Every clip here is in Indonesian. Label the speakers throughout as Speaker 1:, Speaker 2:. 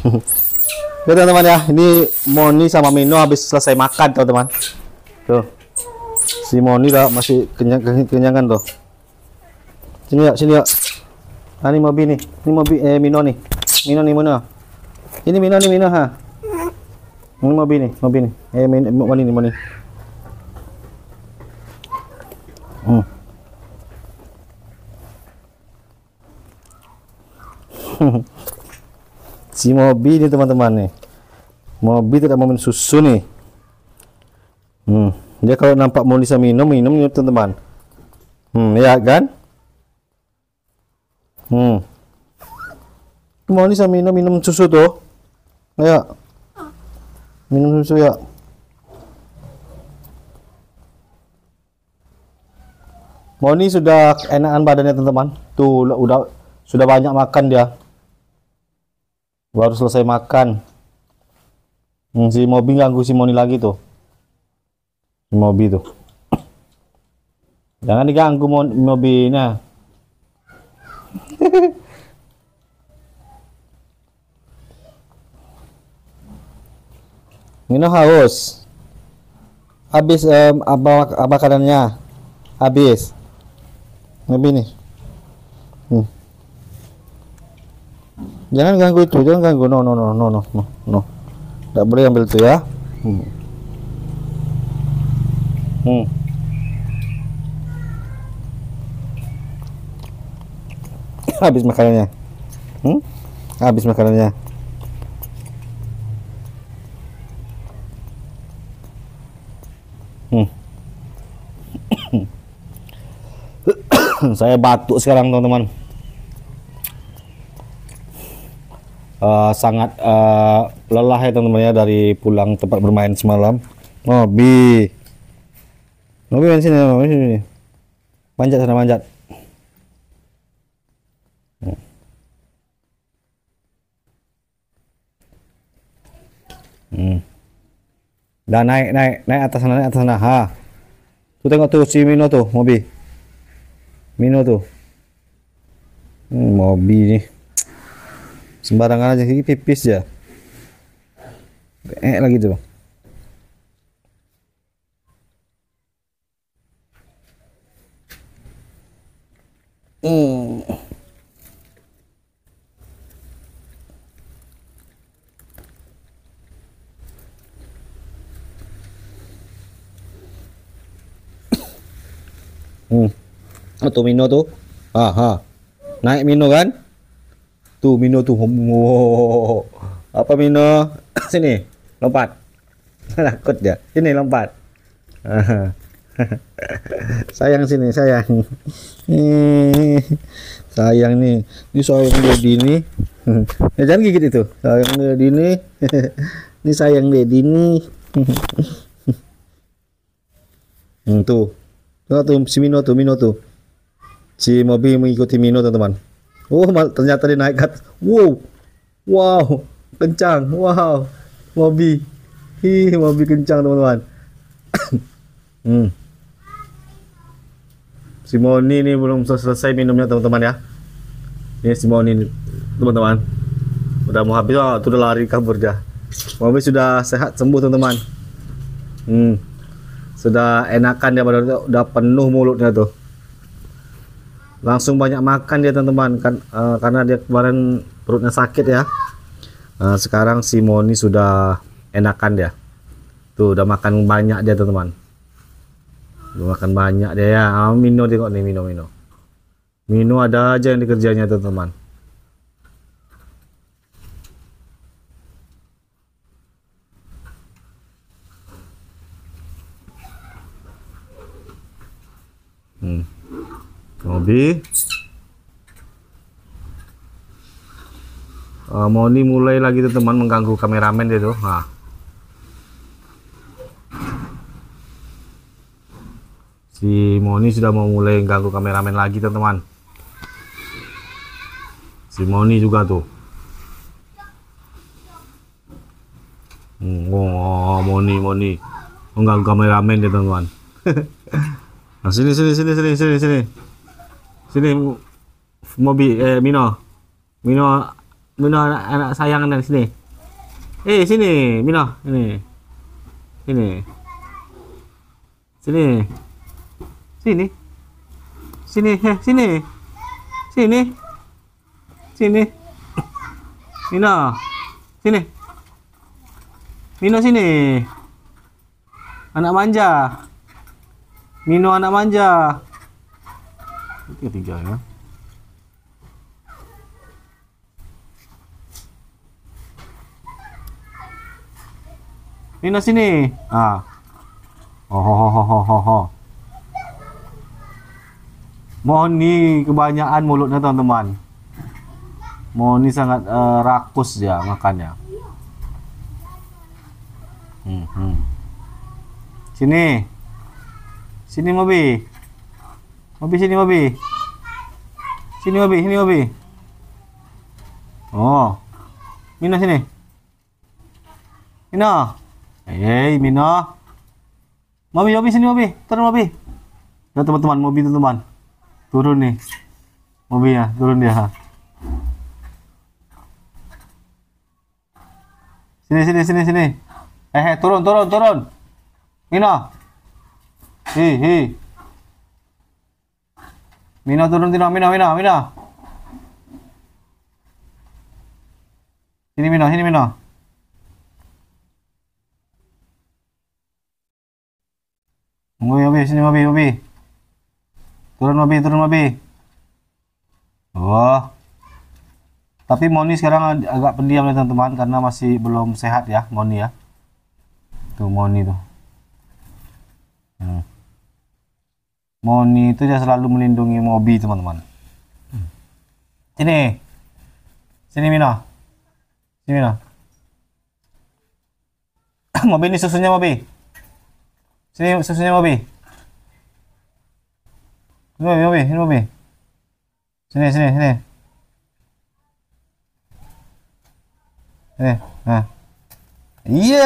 Speaker 1: Oke teman-teman ya, ini Moni sama Mino habis selesai makan teman-teman. Tuh, si Moni udah masih kenyangan tuh. Sini ya. Nah, ini Mobi nih, Mino nih, Mino. Ini Mino ha. Ini Mobi nih. Moni. Si Mobi ini teman-teman nih. Mobi tidak mau minum susu nih. Dia kalau nampak Moni sama minum teman-teman. Ya kan? Moni sama minum susu tuh. Ya. Minum susu ya. Moni sudah enakan badannya teman-teman. Tuh sudah banyak makan dia. Baru selesai makan. Si Mobi ganggu si Moni lagi tuh. Si Mobi tuh. Jangan diganggu Mobinya. Mino haus. Habis apa makanannya? Habis. Mobi nih. Jangan ganggu itu, No. Tidak boleh ambil itu ya. Habis makanannya. Habis makanannya. Saya batuk sekarang teman-teman. Sangat lelah ya teman-teman ya dari pulang tempat bermain semalam. Mobi main sini. Manjat sana, manjat. Dan naik atas sana, ha. Tuh tengok tuh si Mino tuh, Mobi. Mino tuh. Mobi nih. Sembarangan aja, gigi pipis ya. Lagi tuh. Tuh Mino tuh. Naik Mino kan? Tuh Mino tuh. Wow. Apa Mino? Sini, lompat. Takut ya. Sini lompat. Sayang sini, sayang. Sayang nih. Ini sayang Dedi nih. Jangan gigit itu. Sayang Dedi nih. Ini sayang Dedi nih. Tuh. Tuh si Mino tuh. Si Mobi mengikuti Mino teman-teman. Ternyata dia naik kat. Wow, kencang. Wow, Mobi. Mobi kencang teman-teman. Si Moni ini belum selesai minumnya teman-teman ya. Ini si Moni teman-teman. Udah mau habis, tuh udah lari kabur dia. Mobi sudah sehat sembuh teman-teman. Sudah enakan dia, udah penuh mulutnya tuh. Langsung banyak makan dia teman-teman kan, karena dia kemarin perutnya sakit ya. Sekarang si Moni sudah enakan dia. Tuh udah makan banyak dia teman-teman. Udah makan banyak dia ya. Mino tengok nih, Mino ada aja yang dikerjanya teman-teman. Mobi. Moni mulai lagi tuh teman mengganggu kameramen dia tuh. Si Moni sudah mau mulai ganggu kameramen lagi teman-teman. Si Moni juga tuh. Moni mengganggu kameramen dia teman-teman. Nah, sini. Sini Mobi, Mino Mino anak sayang dari sini. Sini, Mino, ini. Sini. Sini. Sini. Sini, sini. Sini. Sini. Mino. Sini. Mino sini. Anak manja. Mino anak manja. Tiga ya. Mino sini. Ah. Oh, ho, ho, ho, ho, ho. Moni kebanyakan mulutnya teman-teman. Moni sangat rakus ya makannya. Sini. Sini Mobi. Mobi sini Mobi. Sini Mobi, sini Mobi. Oh. Mino sini. Mino. Mino. Mobi, Mobi sini Mobi. Turun Mobi. Ya teman-teman, Mobi teman-teman. Turun nih. Mobi ya, turun dia. Sini. Turun. Mino. Hi. Mino turun, Mino. Sini Mino. Mobi, sini Mobi. Turun Mobi. Oh. Tapi Moni sekarang agak pendiam ya teman-teman karena masih belum sehat ya Moni ya. Tuh Moni tuh. Moni itu dia selalu melindungi Mobi teman-teman. Sini Mino. Mobi ini susunya Mobi. Sini susunya Mobi. Ini Mobi. Sini. Nah. Iya.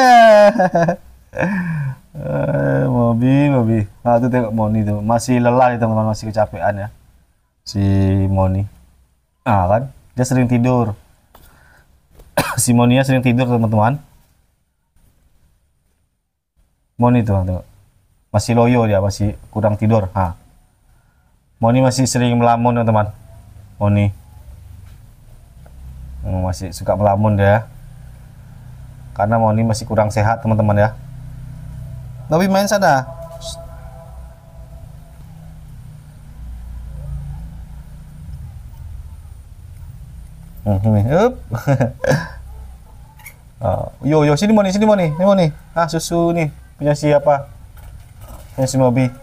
Speaker 1: Mobi. Nah, tuh tengok Moni tuh. Masih lelah nih teman-teman, masih kecapean ya. Si Moni. Ah kan, dia sering tidur. Si Monia sering tidur teman-teman. Moni tuh, tengok. Masih loyo dia, masih kurang tidur. Moni masih sering melamun teman-teman. Moni. Masih suka melamun dia. Karena Moni masih kurang sehat teman-teman ya. Tapi main sana. Yo sini Moni. Susu nih punya siapa? Punya si Mobi.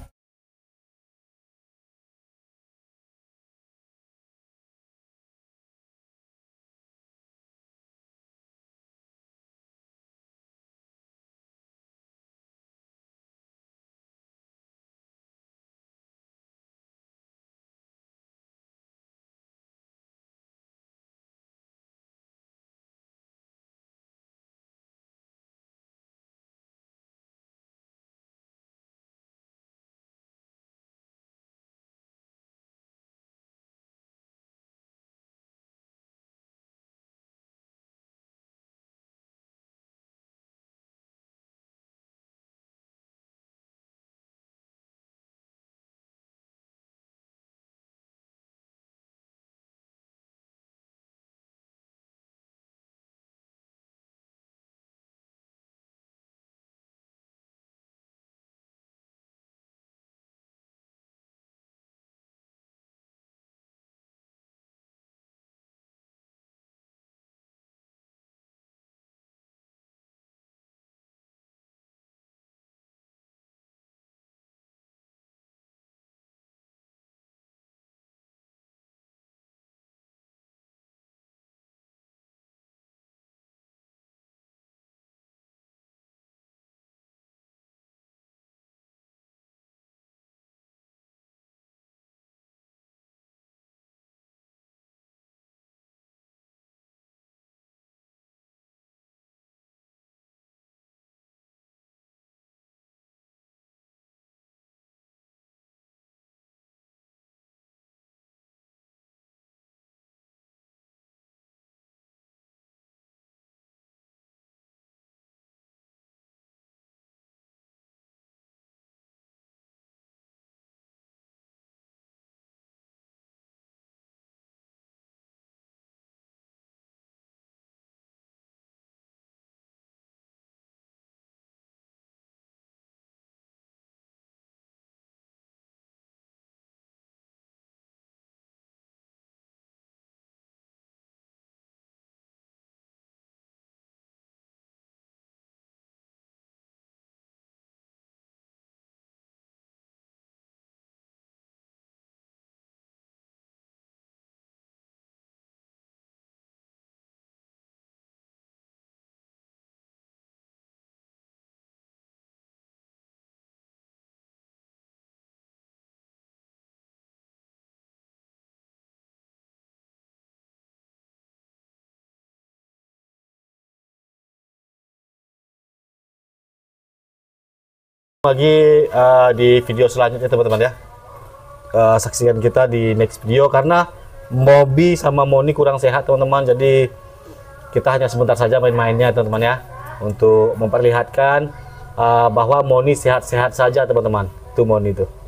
Speaker 1: Lagi di video selanjutnya teman-teman ya. Saksikan kita di next video karena Mobi sama Moni kurang sehat teman-teman. Jadi kita hanya sebentar saja main-mainnya teman-teman ya, untuk memperlihatkan bahwa Moni sehat-sehat saja teman-teman. Itu Moni tuh.